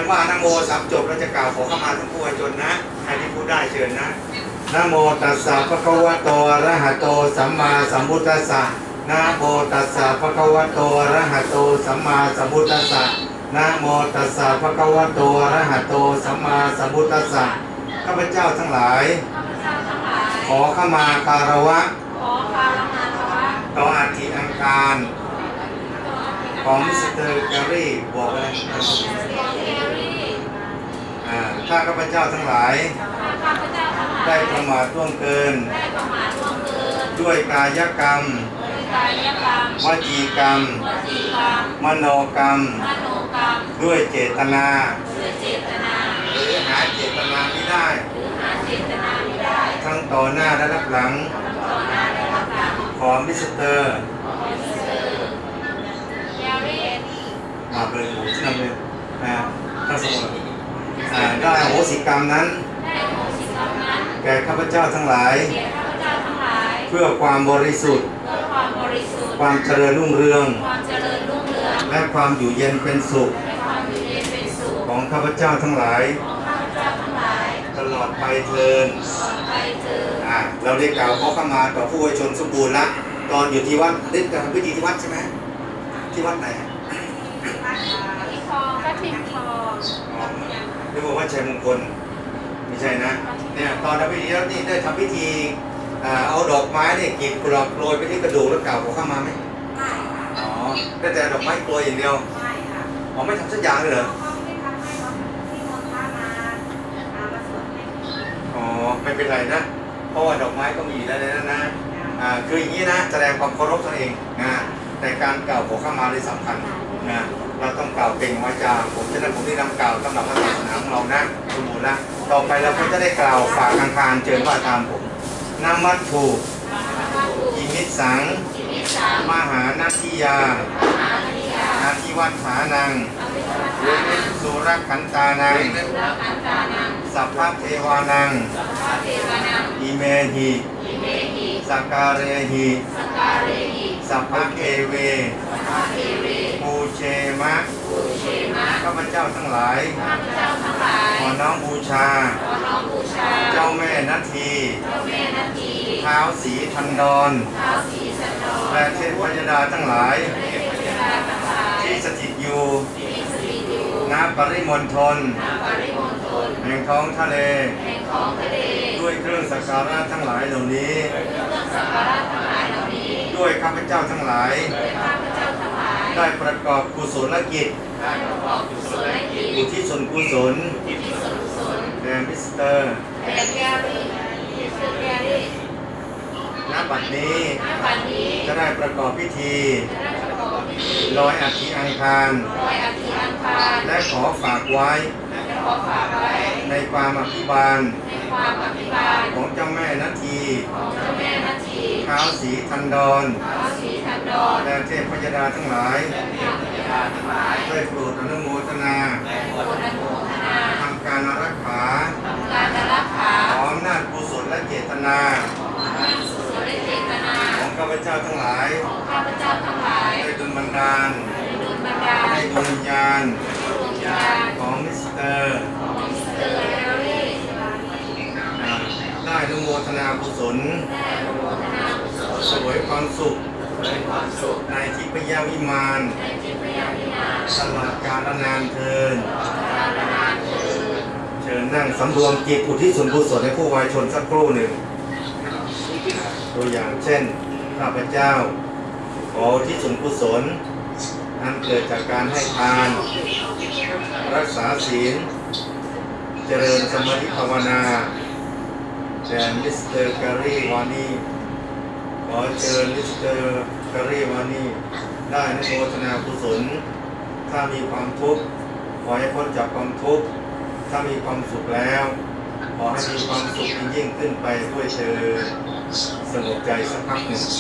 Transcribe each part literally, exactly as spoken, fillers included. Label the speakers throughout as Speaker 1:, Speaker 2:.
Speaker 1: ว่านะโมสามจบเราจะกล่าวขอเข้ามาทั้งผู้ชนนะใครที่พูดได้เชิญนะนะโมตัสสะภะคะวะโตอะระหะโตสัมมาสัมพุทธัสสะนะโมตัสสะภะคะวะโตอะระหะโตสัมมาสัมพุทธัสสะนะโมตัสสะภะคะวะโตอะระหะโตสัมมาสัมพุทธัสสะข้าพเจ้าทั้งหลายขอเข้ามาคารวะต่ออาทิอังคารของมิสเตอร์แกรี่บอกอะไรถ้าข้าพเจ้าทั้งหลายได้ประมาทล่วงเกินด้วยกายกรรมวจีกรรมมโนกรรมด้วยเจตนาหรือหาเจตนาไม่ได้ทั้งต่อหน้าและรับหลังขอมิสเตอร์มาเลยผมชื่อนำเลยนะทั้งสมุดได้โหสิกรรมนั้นแก่ข้าพเจ้าทั้งหลายเพื่อความบริสุทธิ์ความเจริญรุ่งเรืองและความอยู่เย็นเป็นสุขของข้าพเจ้าทั้งหลายตลอดไปเทินเราได้กล่าวขอเข้ามาต่อผู้วชนสมบูรณ์ละตอนอยู่ที่วัดได้ทำพิธีที่วัดใช่ไหมที่วัดไหน
Speaker 2: ที่คลองก็ทิมคลอง
Speaker 1: เรียกว่าชัยมงคลไม่ใช่นะเนี่ยตอนทำพิธีแล้วนี่ได้ทำพิธีเอาดอกไม้เนี่ยกีบกรอบโรยไปที่กระดูกแล้วกล่าวขอเข้ามาไหม
Speaker 2: ไม่ค่ะ
Speaker 1: อ๋อได้แต่ดอกไม้โรยอย่างเดียว
Speaker 2: ไม่ค่ะ
Speaker 1: อ๋อไม่ทำสักอย่างเลยเหรอ
Speaker 2: ไม่ทำให้ที่มนต์พระมามาสวดให้
Speaker 1: อ๋อไม่เป็นไรนะเพราะว่าดอกไม้ก็มีแล้วนะนะอ่าคืออย่างนี้นะแสดงความเคารพตัวเองนะแต่การกล่าวขอเข้ามาเลยสำคัญนะเราต้องกล่าวเก่งวาจาผมฉะนั้นผมได้นำกล่าวสำหรับศาสนาของเรานะสมบูรณ์ละต่อไปเราก็จะได้กล่าวฝากทางทางเชิญว่าตามผมนามัตถุอิมิตสังมหานาทิยานาทิวัฏฐานังสุรขันตานังสัพพะเทวานังอิเมหิสักการเรหิสัพพะเทเวปูเชมะข้าพเจ้าทั้งหลายขอน้อมบูชาเจ้าแม่นาทีเท้าสีทันดรและเทพยดาทั้งหลายที่สถิตอยู่ณปริมณฑลแห่งท้องทะเลด้วยเครื่องสักการะทั้งหลายเหล่านี้ด้วยข้าพเจ้าทั้งหลายได้ประกอบกุศลกิจอุทิศส่วนกุศลแด่มิสเตอร์ณบัดนี้จะได้ประกอบพิธีลอยอัฐิอังคารและขอฝากไว้ในความอภิบาลของเจ้าแม่นาทีเท้าสีทันดรและเทพยดาทั้งหลายได้โปรดอนุโมทนาทำการรักษาขออำนาจกุศลและเจตนาของข้าพเจ้าทั้งหลายได้ดลบันดาลให้ดวงวิญญาณของมิสเตอร์ได้อนุโมทนากุศลสวยความสุขในทิพยวิมานตลอดกาลนานเทินเชิญนั่งสำรวมจิตอุทิศส่วนกุศลให้ผู้วายชนสักครู่หนึ่งตัวอย่างเช่นข้าพเจ้าขออุทิศส่วนกุศลอันเกิดจากการให้ทานรักษาศีลเจริญสมาธิภาวนาแด่มิสเตอร์แกรี่วานีขอเชิญมิสเตอร์แกรี่วานีได้อนุโมทนากุศลถ้ามีความทุกข์ขอให้พ้นจากความทุกข์ถ้ามีความสุขแล้วขอให้มีความสุขยิ่งขึ้นไปด้วยเชิญสงบใจสักพักหนึ่ง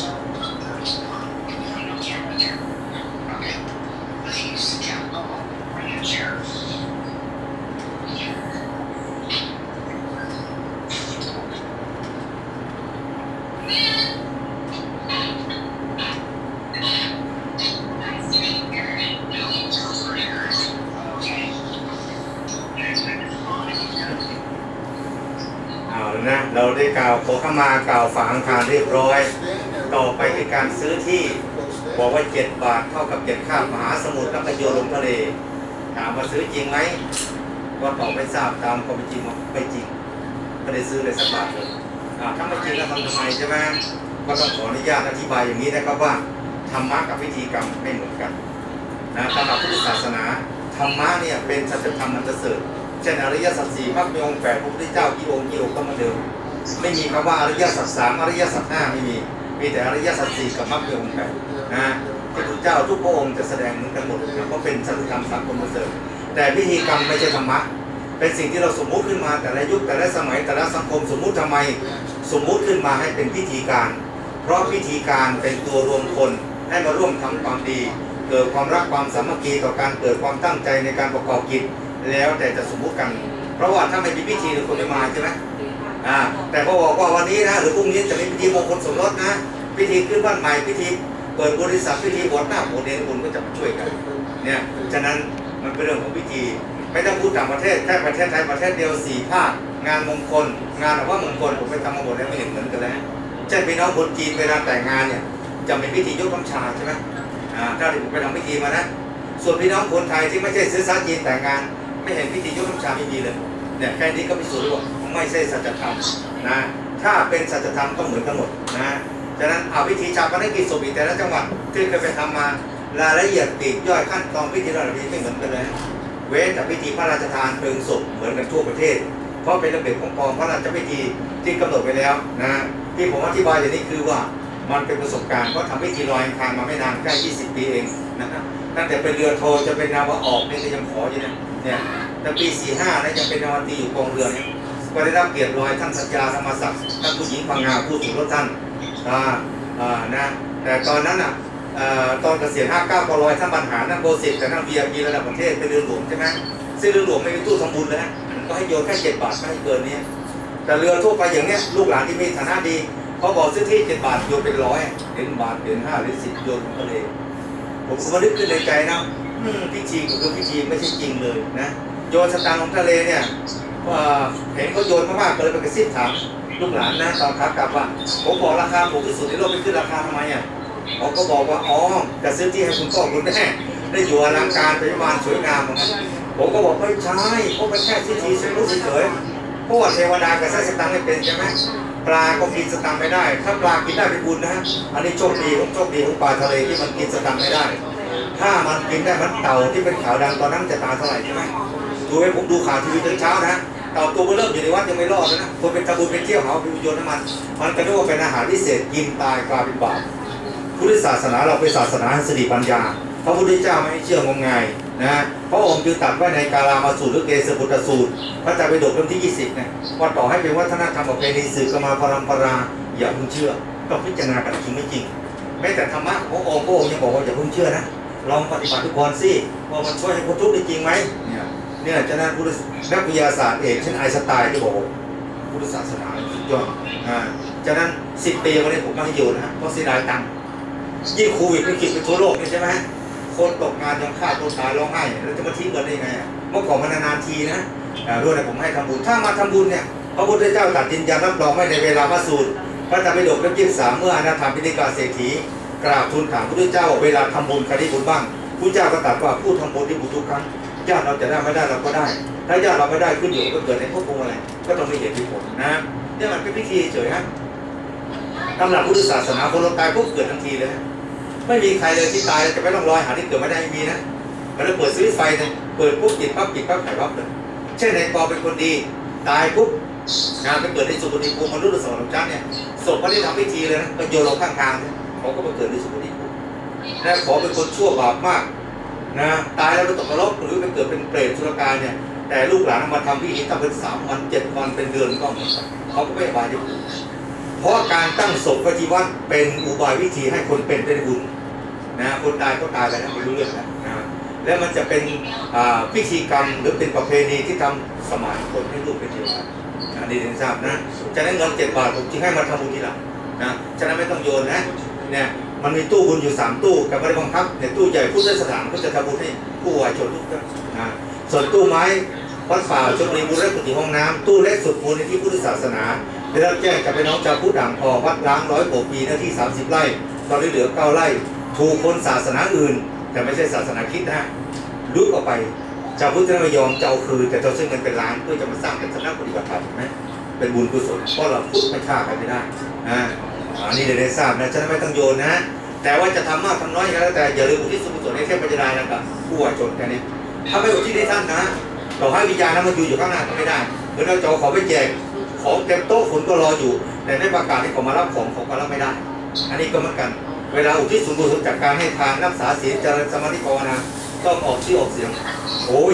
Speaker 1: าวขอเข้ามากล่าวฝังอังคารเรียบร้อยต่อไปคือการซื้อที่บอกว่าเจ็ดบาทเท่ากับเจ็ดข้ามมหาสมุทรแล้วก็โยนลงทะเลถามว่าซื้อจริงไหมก็ตอบไม่ทราบตามความเป็นจริงว่าไม่จริงไม่ได้ซื้อเลยสักบาทเลยถ้าไม่จริงแล้วทำทำไมใช่ไหมก็ต้องขออนุญาตอธิบายอย่างนี้นะครับว่าธรรมะกับพิธีกรรมไม่เหมือนกันนะสำหรับพุทธศาสนาธรรมะเนี่ยเป็นสัจธรรมมันจะเสริฐเช่นอริยสัจสี่มรรคมีองค์แปดพระพุทธเจ้ากี่องค์กี่องค์ก็มาเดิมไม่มีคำว่าอริยสัจสามอริยสัจห้าไม่มีมีแต่อริยสัจสี่กับมรรคมีองค์แปดนะพระพุทธเจ้าทุกพระองค์จะแสดงเหมือนกันหมดนะเพราะเป็นสัจธรรมสากลมาเสริฐแต่พิธีกรรมไม่ใช่ธรรมะเป็นสิ่งที่เราสมมุติขึ้นมาแต่ละยุคแต่ละสมัยแต่ละสังคมสมมุติทำไมสมมุติขึ้นมาให้เป็นพิธีการเพราะพิธีการเป็นตัวรวมคนให้มาร่วมทำความดีเกิดความรักความสามัคคีต่อการเกิดความตั้งใจในการประกอบกิจแล้วแต่จะสมมุติกันเพราะว่าถ้าไม่มีพิธีคนไม่มาใช่ไหมอ่าแต่พอบอกว่าวันนี้นะหรือพรุ่งนี้จะมีพิธีมงคลสมรสนะพิธีขึ้นบ้านใหม่พิธีเปิดบริษัทพิธีบวชหน้าบวชเนรคุณก็จะมาช่วยกันเนี่ยฉะนั้นมันเป็นเรื่องของพิธีไม่ต้องพูดต่างประเทศแค่ประเทศไทยประเทศเดียวสี่ภาคงานมงคลงานแบบว่ามงคลผมไปทำมาหมดแล้วไม่เห็นเหมือนกันแล้วเช่นพี่น้องคนจีนเวลาแต่งงานเนี่ยจะมีพิธียกน้ำชาใช่ไหมอ่าถ้าที่ผมไปทำพิธีมานะส่วนพี่น้องคนไทยที่ไม่ใช่ซื้อซาจีนแต่งงานไม่เห็นพิธียกน้ำชาไม่มีเลยเนี่ยแค่นี้ก็พิสูจน์ว่าไม่ใช่สัจธรรมนะถ้าเป็นสัจธรรมต้องเหมือนกันหมดนะฉะนั้นเอาพิธีชาปนกิจศพอีกแต่ละจังหวัดที่เคยไปทำมารายละเอียดปลีกย่อยขั้นตอนพิธีระดับนี้ไม่เหมือนกันเลยเว้นแต่พิธีพระราชทานเพลิงศพเหมือนกันทั่วประเทศเพราะเป็นระเบียบของกองพระราชพิธีที่กำหนดไปแล้วนะที่ผมอธิบายอย่างนี้คือว่ามันเป็นประสบการณ์เพราะทำพิธีลอยอังคารมาไม่นานแค่ยี่สิบปีเองนะครับตั้งแต่เป็นเรือโทจะเป็นนาวาออกนี่ก็ยังขออยู่นะเนี่ยแต่ปีสี่ห้านะยังเป็นนาวาตรีอยู่กองเรือเนี่ยก็ได้รับเกียรติลอยท่านสัญญาธรรมศักดิ์ท่านผู้หญิงพังงาผู้สูงรถท่านอ่าอ่านะแต่ตอนนั้นอ่ะตอนเกษียณห้าเก้าก็ลอยท่านบรรหารนั่งโบสิตแต่นั่ง วี ไอ พี ระดับประเทศเป็นเรือหลวงใช่ไหมซึ่งเรือหลวงไม่มีตู้ทำบุญเลยนะก็ให้โยนแค่เจ็ดบาทไม่ให้เกินนี้แต่เรือทั่วไปอย่างเนี้ยลูกหลานที่มีฐานะดีเขาบอกซื้อที่เจ็ดบาทโยนเป็นร้อยเหรียญบาทเหรียญห้าเหรียญสิบโยนลงทะเลผมก็มานึกขึ้นในใจนะพิธีก็คือพิธีไม่ใช่จริงเลยนะโยนสตางค์ลงทะเลเนี่ยเห็นเขาโยนมากๆก็เลยไปกระซิบถามลูกหลานนะตอนขากลับว่าผมบอกราคาผมที่สุดในโลกไม่ขึ้นราคาทำไมอ่ะเขาก็บอกว่าอ๋อจะซื้อที่ให้คุณพ่อคุณแม่ได้อยู่อลังการเป็นบ้านสวยงามเหมือนกันผมก็บอกไม่ใช่เพราะเป็นแค่พิธีรู้เฉยๆเพราะว่าเทวดากับใช้สตางค์ไม่เป็นใช่ไหมปลาก็กินสตังค์ไม่ได้ถ้าปลากินได้เป็นบุญนะฮะอันนี้โชคดีของโชคดีของปลาทะเลที่มันกินสตังค์ไม่ได้ถ้ามันกินได้มันเต่าที่เป็นขาวดำตอนนั้นจะตายเท่าไหร่ใช่ไหมดูไว้ผมดูข่าวทีวีตอนเช้านะเต่าตัวเริ่มอยู่ในวัดยังไม่รอดเลยนะคนเป็นตะบุญเป็นเที่ยวหาไปโยนน้ำมันมันก็เรียกว่าเป็นอาหารพิเศษกินตายกลายเป็นบาปพุทธศาสนาเราเป็นศาสนาแห่งสติปัญญาพระพุทธเจ้าไม่ให้เชื่องมงายนะพระองค์จึงตรัสไว้ในกาลามาสูตรหรือเกสปุตตสูตรพระไตรปิฎกเล่มที่ยี่สิบเนี่ยว่าต่อให้เป็นวัฒนธรรมประเพณีสืบกันมาพรัมปราอย่าเพิ่งเชื่อต้องพิจารณากันจริงไม่จริงแม้แต่ธรรมะพระองค์พระองค์ยังบอกว่าอย่าเพิ่งเชื่อนะลองปฏิบัติทุกคนสิว่ามันช่วยให้พ้นทุกข์ได้จริงไหมเนี่ยเนี่ยฉะนั้นพุทธนักวิทยาศาสตร์เอกเช่นไอน์สไตน์ที่บอกพุทธศาสนาสุดยอดอ่าฉะนั้นสิบปีวันนี้ผมไม่ให้อยู่นะเพราะเสียดายตังค์ยิ่งโควิดวิกฤตไปทั่วโลกนี่ใช่ไหมคนตกงานยังฆ่าตัวตายร้องไห้แล้วจะมาทิ้งเงินได้ไงเมื่อก่อนมันนานๆทีนะด้วยนะผมให้ทำบุญถ้ามาทำบุญเนี่ยพระพุทธเจ้าตรัสยืนยันรับรองไว้ในเวลาพระสูตรพระไตรปิฎกเล่มที่สามเมื่ออนาถาปิฎกเศรษฐีกราบทูลถามพระพุทธเจ้าเวลาทำบุญใครได้บุญบ้างพระเจ้าก็ตรัสว่าผู้ทำบุญที่บุญทุกครั้งญาติเราจะได้ไม่ได้เราก็ได้ถ้าญาติเราไม่ได้ขึ้นอยู่ก็เกิดในภพภูมิอะไรก็ต้องมีเหตุมีผลนะนี่มันเป็นพิธีเฉยฮะตำหลักพุทธศาสนาคนเราตายปุ๊บเกิดทันทีเลยไม่มีใครเลยที่ตายจะไม่ต้องรอหาที่เกิดไม่ได้ไม่มีนะมันจะเปิดสวิตช์ไฟเลยเปิดปุ๊บปิดปั๊บปิดปั๊บไขวับเลยเช่นในปอเป็นคนดีตายปุ๊บงานไปเกิดในสุคติภูมิมนุษย์สวรรค์ชั้นเนี่ยศพไม่ได้ทำพิธีเลยนะก็โยนลงข้างทางเขาก็ไปเกิดในสุคติภูมิและขอเป็นคนชั่วบาปมากนะตายแล้วไปตกนรกหรือไปเกิดเป็นเปรตสุรกายเนี่ยแต่ลูกหลานมาทำพิธีตั้งเป็นสามวันเจ็ดวันเป็นเดือนก็เหมือนกันเขาก็ไม่บาปเพราะการตั้งศพที่วัดเป็นอุบายวิธีให้คนเป็นได้บุญนะคนตายก็ตายไปนะไม่รู้เรื่องนะนะแล้วมันจะเป็นพิธีกรรมหรือเป็นประเพณีที่ทำสมานคนให้ลูกเป็นเทวดาอันนี้ถึงทราบนะจะได้เงินเจ็ดบาทผมจึงให้มาทำบุญทีหลังนะฉะนั้นไม่ต้องโยนนะเนี่ยมันมีตู้บุญอยู่สามตู้แต่ไม่ได้บังคับเนี่ยตู้ใหญ่ผู้ได้สถานก็จะทำบุญให้ผู้วายชนทุกท่านนะส่วนตู้ไม้วัดป่าชลบุรีบุรีกุฏิห้องน้ำตู้เล็กสุดมูลในที่พุทธศาสนาได้รับแจ้งจากพี่น้องชาวพุทธด่างทองวัดล้างร้อยกว่าปีหน้าที่สามสิบไร่ตอนนี้เหลือเก้าไร่ถูกคนศาสนาอื่นแต่ไม่ใช่ศาสนาคริสต์นะลุกออกไปชาวพุทธไม่ยอมจะเอาคืนแต่เราใช้เงินเป็นล้านเพื่อจะมาสร้างเป็นสำนักปฏิบัติธรรมไหมเป็นบุญกุศลเพราะเราพุทธไม่ฆ่ากันไม่ได้อ่าอันนี้ได้ทราบนะฉะนั้นไม่ต้องโยนนะแต่ว่าจะทำมากทำน้อยก็แล้วแต่อย่าลืมอุทิศส่วนกุศลให้เทพปัญญานะครับผู้วายชนแค่นี้ถ้าไม่อุทิศให้ท่านนะเราให้วิญญาณนั้นมาอยู่อยู่ข้างหน้าก็ไม่ได้เหมือนเราจะขอไปแจกของเต็มโต๊ะคนก็รออยู่แต่ไม่ประกาศให้เขามารับของเขาก็รับไม่ได้อันนี้ก็เหมือนกันเวลาอุทิศส่วนกุศลจากการให้ทานรักษาศีลเจริญสมาธิภาวนาต้องออกชื่อออกเสียงโอ้ย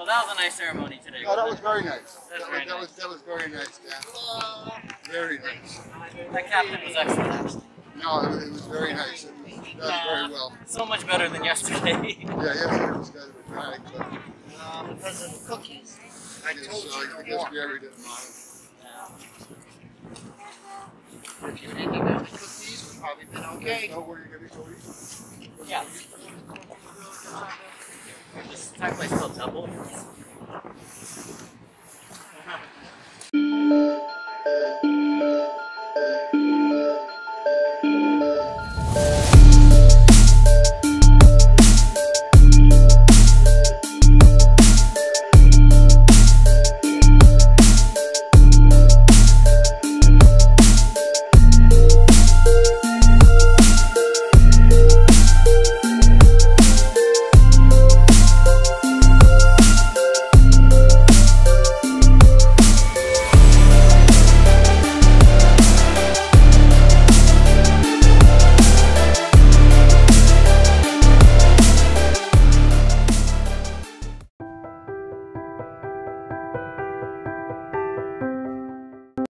Speaker 3: that was a nice ceremony today.
Speaker 4: Oh, that was very nice.
Speaker 3: That's
Speaker 4: That
Speaker 3: very
Speaker 4: was, that was
Speaker 3: nice.
Speaker 4: that was very nice, Dan. Very nice.
Speaker 3: That captain was excellent, actually.
Speaker 4: No, it was, it was very nice. It was done very well.
Speaker 3: So much better than yesterday.
Speaker 4: Yeah, yesterday was kind of a drag, but
Speaker 2: Uh, because of the cookies. I
Speaker 4: yes,
Speaker 2: told
Speaker 4: so
Speaker 2: you
Speaker 4: I, I
Speaker 2: to
Speaker 4: guess
Speaker 2: walk.
Speaker 4: Gary didn't mind.
Speaker 2: If you didn't have the cookies, we'd probably been okay.
Speaker 4: Oh, where are you going to go eat?
Speaker 3: Yeah. This Thai place called Double.